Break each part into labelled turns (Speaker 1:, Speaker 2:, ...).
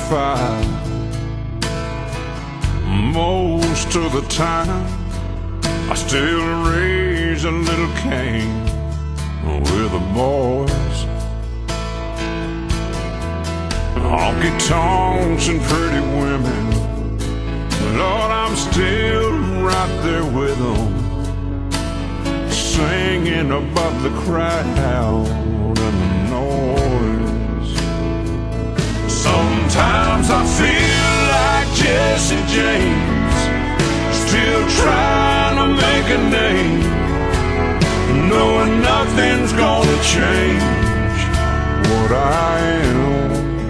Speaker 1: fire. Most of the time I still raise a little Cain with the boys. Honky tonks and pretty women, Lord, I'm still right there with them, singing above the crowd and the noise. Sometimes I feel like Jesse James, still trying to make a name, knowing nothing's gonna change what I am.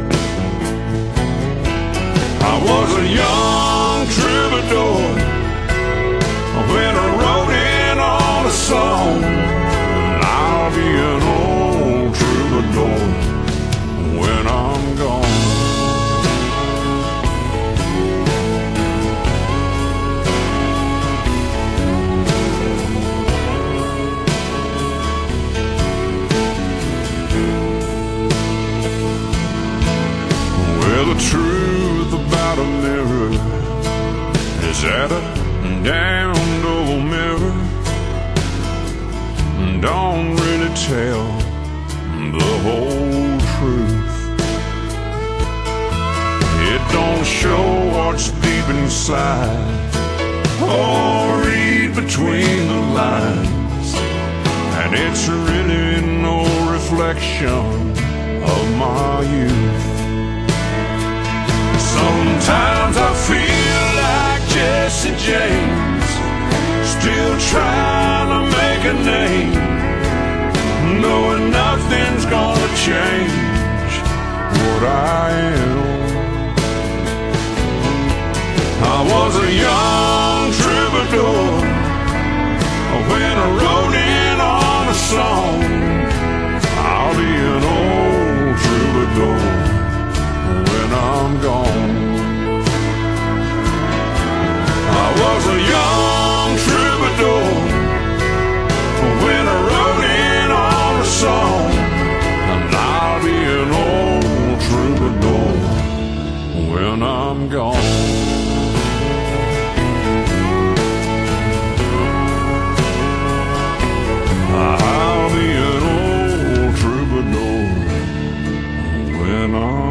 Speaker 1: I was a young troubadour when I wrote in on a song, and I'll be an old troubadour when I'm gone. Well, the truth about a mirror is that a damned old mirror don't really tell the whole truth. It don't show what's deep inside or read between the lines, and it's really no reflection of my youth. Sometimes I feel like Jesse James, still trying to make a name, knowing nothing's gonna change what I am. I was a young troubadour when I wrote in on a song, I'll be an old troubadour when I'm gone. I was a young troubadour when I wrote in on a song, and I'll be an old troubadour when I'm gone. I'll be an old troubadour when I'm